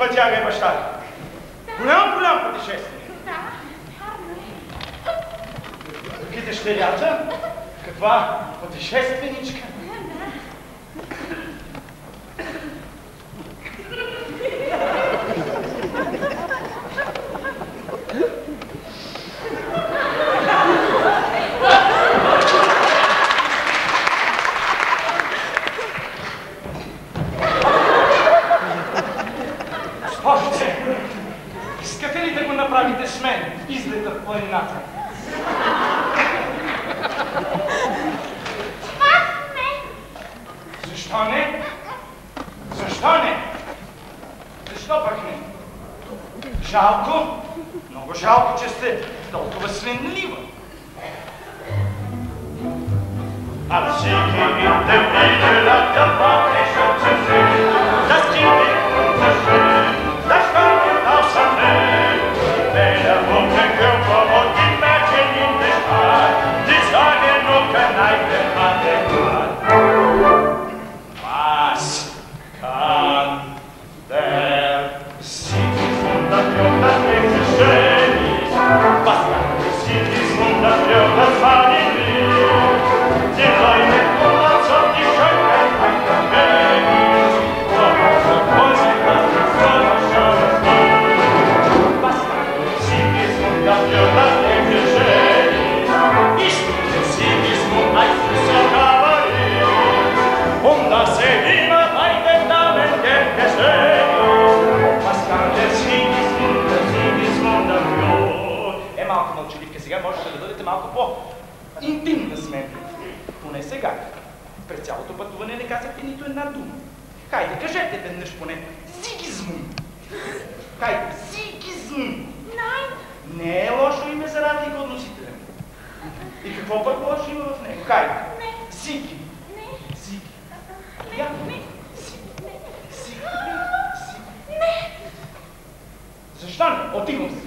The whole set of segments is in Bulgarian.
пътяга е баща ви. Голям пътешественик. Да, вярно е. Тук е дъщерята. Каква пътешественичка. Искате ли да го направите с мен? Излета в планината. Аз не. Защо не? Защо не? Защо пък не? Жалко, много жалко, че сте толкова свенлива. Als ich in der Wiege lag, da war ich schon zu sehen. Das Kind ist wunderschön, das kommt aus der Welt. Der bunte Körper und die Mädchen in der Stadt, die sagen nur kein Eitel adäquat. Was kann der Sigismund dafür, dass er so schön ist? Was kann der Sigismund dafür, dass man ihn liebt? Die Leute kommen so die Schönheit an der Welt. Doch so groß dass die Sonne schon ist. Was kann der Sigismund dafür, dass er so schön ist? Ich bin der Sigismund, ein süßer Kavalier. Und dass er immer bei den Damen gern gesehen ist. Was kann der Sigismund dafür? Малко мълчаливка, сега можете да бъдете малко по-интимна с мен. Поне сега. През цялото пътуване не казахте нито една дума. Хайде, кажете веднъж поне Сигизмунд. Хайде, Сигизмунд. Не е лошо име за разлика от носителя. И какво пък лошо има в него? Хайде. Сиги. Сиги. Я. Сиги. Сиги. Не. Защо не? Отивам си.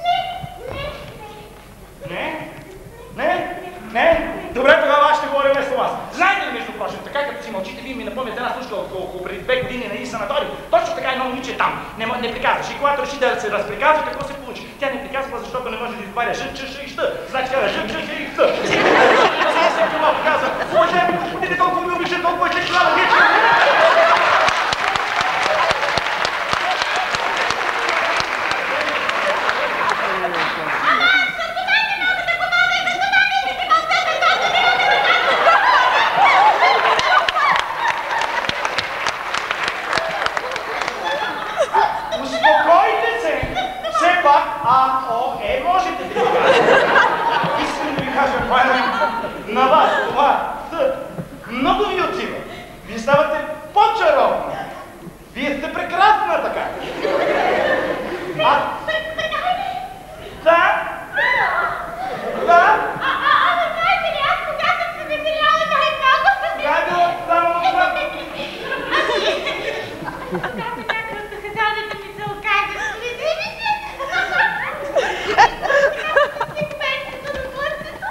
Не? Добре, тогава аз ще говоря вместо вас. Знаете ли, между прочим, така като си мълчите, вие ми напомняте една случка около преди 2 години на един санаторий. Точно така едно момиче там. Не приказваше. И когато реши да се разприказва, какво се получи? Тя не приказва, защото не може да изговаря ж, ч, ш и щ. Значи казва ж, ч, ш и щ. Всеки малко казва, уважаеми господине, толкова ми обича, толкова ще трябва да можете да ви кажете. Искам да ви кажа, на вас това много ви отива. Вие ставате по-чаровна. Вие сте прекрасна така. Да? Знаете ли, аз кога съм се веселяла най-много? Кога е било само това? Когато някой от доказалите ми се окаже, видите? Сегментите на бъдещето.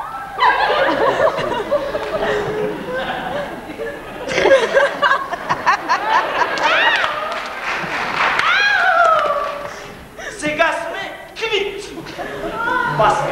Сега сме квит. Баста.